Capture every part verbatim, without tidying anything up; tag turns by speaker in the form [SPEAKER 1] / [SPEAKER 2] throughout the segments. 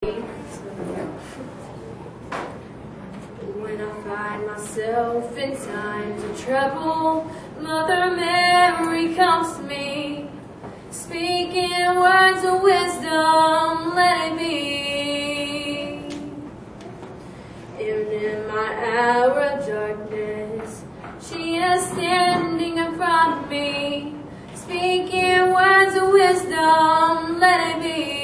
[SPEAKER 1] When I find myself in times of trouble, Mother Mary comes to me, speaking words of wisdom, let it be. Even in my hour of darkness, she is standing in front of me, speaking words of wisdom, let it be.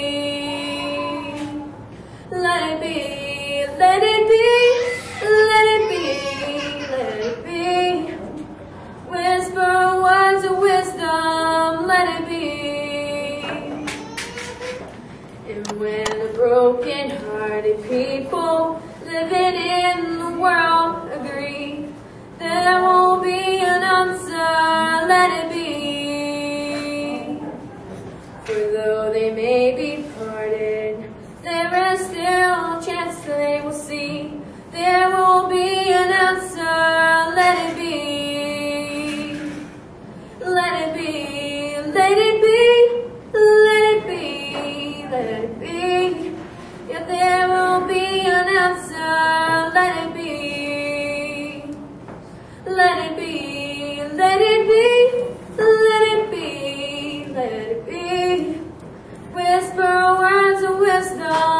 [SPEAKER 1] Let it be, let it be, let it be, let it be. Whisper words of wisdom, let it be. And when the broken-hearted people living in the world agree, there will be an answer, let it be. For though they may be parted, there is still a chance they will see. There will be an answer, let it be. Let it be, let it be, let it be, let it be. Yeah, there will be an answer, let it be. Let it be, let it be, let it be, let it be. Whisper words of wisdom.